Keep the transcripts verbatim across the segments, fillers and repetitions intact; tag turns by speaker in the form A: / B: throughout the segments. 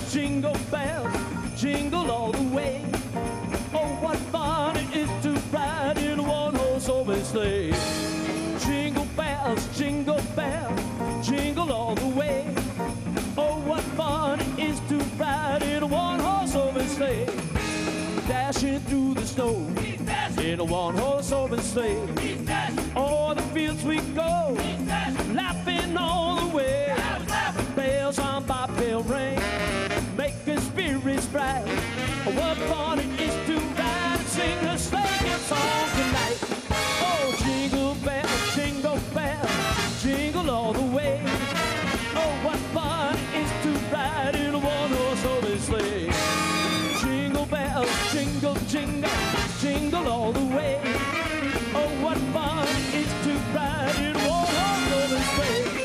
A: jingle bells, jingle all the way. Oh, what fun it is to ride in a one-horse open sleigh. Jingle bells, jingle bells, jingle all the way. Oh, what fun it is to ride in a one-horse open sleigh. Dashing through the snow in a one-horse open sleigh. O'er the fields we go, laughing all the way. Bells on bobtail ring, making spirits bright. What fun it is to ride and sing a sleighing song tonight. Oh, jingle bells, jingle bells, jingle all the way. Oh, what fun it is to ride in a one-horse open sleigh. Jingle bells, jingle, jingle, jingle all the way. Oh, what fun it is to ride in a one-horse open sleigh.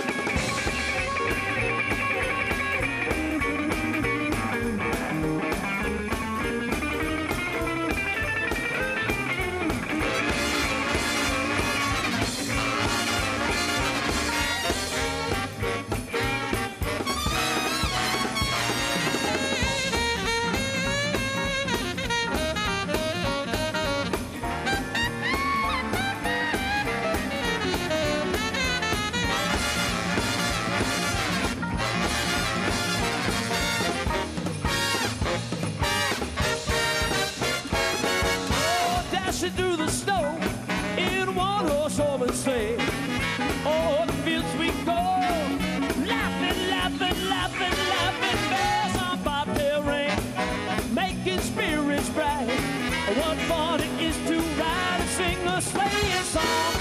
A: Through the snow in a one-horse open sleigh. Oh, the fields we go, laughing, laughing, laughing, laughing. Bells on bobtail ring, making spirits bright. What fun it is to ride and sing a sleighing song